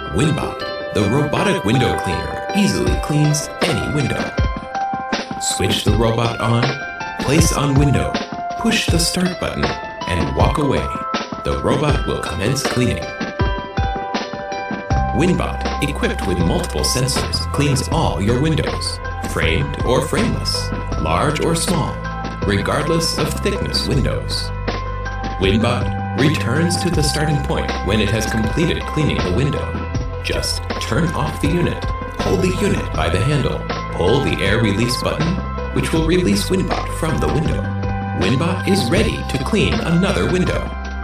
WinBot, the robotic window cleaner, easily cleans any window. Switch the robot on, place on window, push the start button, and walk away. The robot will commence cleaning. WinBot, equipped with multiple sensors, cleans all your windows, framed or frameless, large or small, regardless of thickness windows. WinBot returns to the starting point when it has completed cleaning the window. Just turn off the unit, hold the unit by the handle, pull the air release button, which will release WinBot from the window. WinBot is ready to clean another window.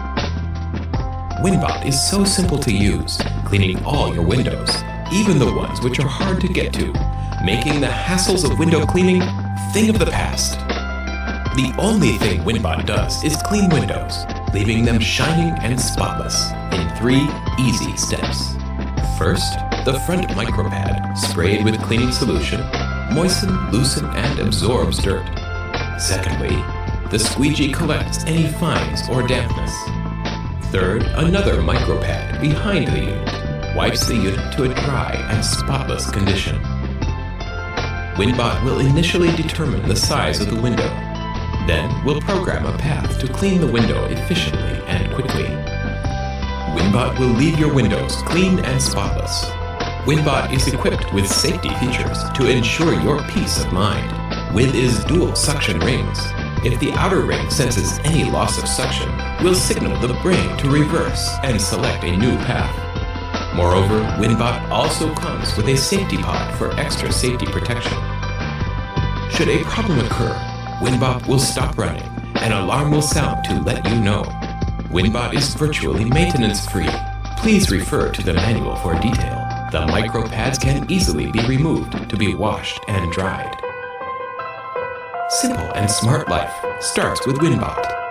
WinBot is so simple to use, cleaning all your windows, even the ones which are hard to get to, making the hassles of window cleaning a thing of the past. The only thing WinBot does is clean windows, leaving them shining and spotless in 3 easy steps. First, the front micropad, sprayed with cleaning solution, moistens, loosens, and absorbs dirt. Secondly, the squeegee collects any fines or dampness. Third, another micropad behind the unit wipes the unit to a dry and spotless condition. WinBot will initially determine the size of the window. Then we'll program a path to clean the window efficiently and quickly. WinBot will leave your windows clean and spotless. WinBot is equipped with safety features to ensure your peace of mind. With its dual suction rings, if the outer ring senses any loss of suction, we'll signal the brain to reverse and select a new path. Moreover, WinBot also comes with a safety pod for extra safety protection. Should a problem occur, WinBot will stop running. An alarm will sound to let you know. WinBot is virtually maintenance-free. Please refer to the manual for detail. The micropads can easily be removed to be washed and dried. Simple and smart life starts with WinBot.